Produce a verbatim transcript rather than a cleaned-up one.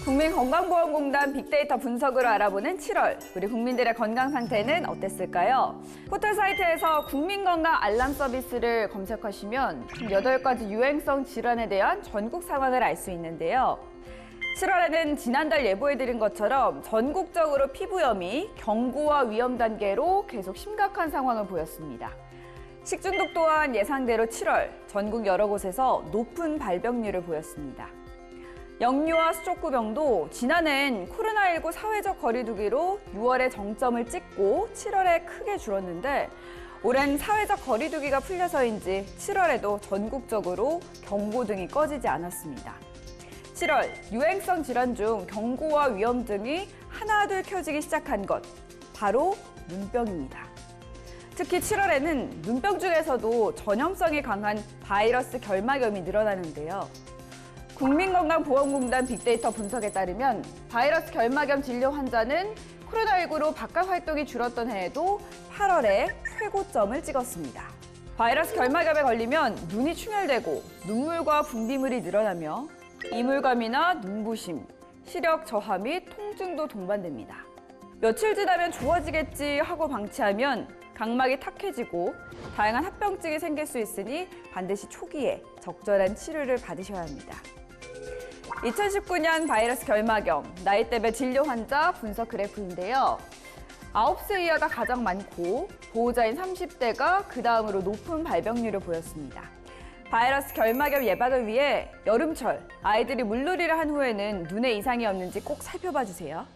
국민건강보험공단 빅데이터 분석으로 알아보는 칠월, 우리 국민들의 건강 상태는 어땠을까요? 포털 사이트에서 국민건강 알람 서비스를 검색하시면 총 여덟 가지 유행성 질환에 대한 전국 상황을 알 수 있는데요. 칠월에는 지난달 예보해드린 것처럼 전국적으로 피부염이 경고와 위험 단계로 계속 심각한 상황을 보였습니다. 식중독 또한 예상대로 칠월 전국 여러 곳에서 높은 발병률을 보였습니다. 역류와 수족구병도 지난해엔 코로나십구 사회적 거리두기로 유월에 정점을 찍고 칠월에 크게 줄었는데 올해는 사회적 거리두기가 풀려서인지 칠월에도 전국적으로 경고등이 꺼지지 않았습니다. 칠월 유행성 질환 중 경고와 위험등이 하나둘 켜지기 시작한 것, 바로 눈병입니다. 특히 칠월에는 눈병 중에서도 전염성이 강한 바이러스 결막염이 늘어나는데요. 국민건강보험공단 빅데이터 분석에 따르면 바이러스 결막염 진료 환자는 코로나십구로 바깥 활동이 줄었던 해에도 팔월에 최고점을 찍었습니다. 바이러스 결막염에 걸리면 눈이 충혈되고 눈물과 분비물이 늘어나며 이물감이나 눈부심, 시력 저하 및 통증도 동반됩니다. 며칠 지나면 좋아지겠지 하고 방치하면 각막이 탁해지고 다양한 합병증이 생길 수 있으니 반드시 초기에 적절한 치료를 받으셔야 합니다. 이천십구 년 바이러스 결막염, 나이대별 진료 환자 분석 그래프인데요. 아홉 세 이하가 가장 많고 보호자인 삼십 대가 그 다음으로 높은 발병률을 보였습니다. 바이러스 결막염 예방을 위해 여름철 아이들이 물놀이를 한 후에는 눈에 이상이 없는지 꼭 살펴봐 주세요.